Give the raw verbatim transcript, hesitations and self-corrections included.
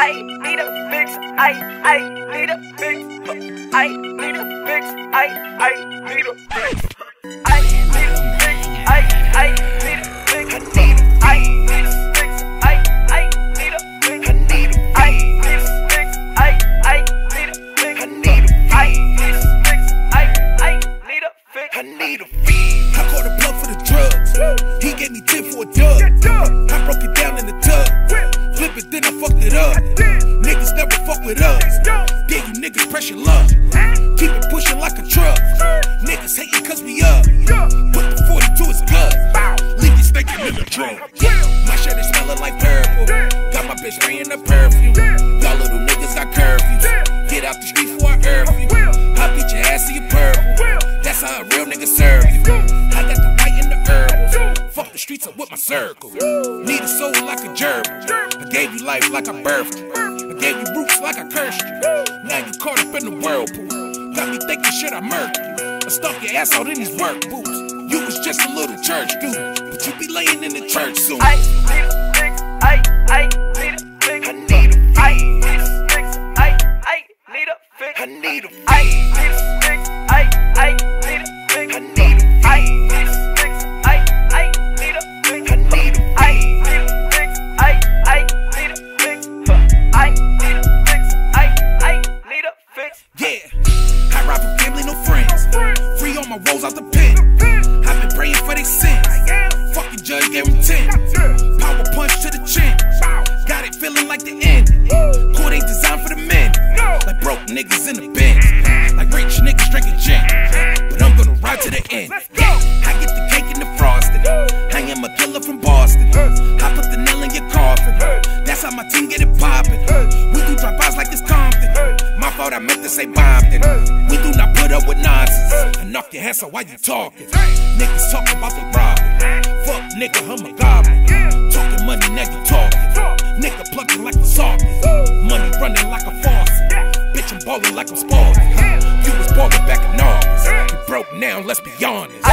I need a fix. I I need a fix. I need a fix. I I need a fix. I need a fix. I I need a fix. I need a fix. I I need a fix. I need a fix. I I need a fix. I need a I need a fix. I I need a fix. I need a fix. I caught a plug for the drugs. He gave me ten for a dub. I broke it down in the tub. Flip it, then I fucked it up. Niggas never fuck with us. Then you niggas pressure love. Keep it pushing like a truck. Niggas hating cause we up. Put the forty to his gut. Leave you stinking in the trunk. My shirt is smelling like purple. Got my bitch spraying the perfume. Y'all little niggas got curfews. Get out the street before I earth you. I beat your ass to your purple. That's how a real nigga serve you. I got the white and the herbals. Fuck the streets up with my circle. Need a soul like a gerbil. I gave you life like I birthed you. I gave you roots like I cursed you. Now you caught up in the whirlpool. Got me thinking shit I murked you. I stuck your ass out in these work boots. You was just a little church dude, but you be laying in the church soon. I need a fix. I I need a fix. I need a fix. I need a fix. I I need a fix. I need a fix. I need a fix. I I need a fix. I need a fix. I need a fix. I I need a fix. I need a fix. I need a fix. I I need a fix. I need a fix. I I need a fix. Yeah, I ride for family, no friends. Free all my woes out the pen. I've been praying for their sins. Fucking judge gave them ten. Power punch to the chin. Got it feeling like the end. Court ain't designed for the men. Like broke niggas in the bins. Like rich niggas drinking gin. But I'm gonna ride to the end. Yeah, I get the cake and the frosting. I am a killer from Boston. I put the nail in your coffin. That's how my team get it poppin'. We do drive-bys like it's Compton. My fault, I meant to say Bompton. We do not put up with nonsense. I knock your hands out while you talking. Niggas talking about the robbing. Fuck nigga, I'm a goblin. Talking money, now you talking. Nigga plugging like a socket. Money running like a faucet. Bitch, I'm ballin' like I'm Spalding. You was ballin' back in August. You broke now, let's be honest.